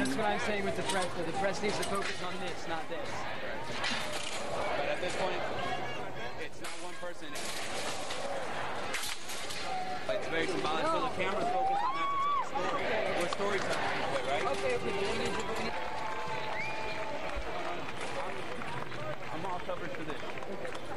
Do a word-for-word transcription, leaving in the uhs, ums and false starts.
that's what I'm saying with the press. Though. The press needs to focus on this, not this. But at this point, it's not one person. It's very symbolic. So the camera's focused on that to tell the story. We're storytelling people, right? Okay, okay. We need to, we need... I'm all covered for this.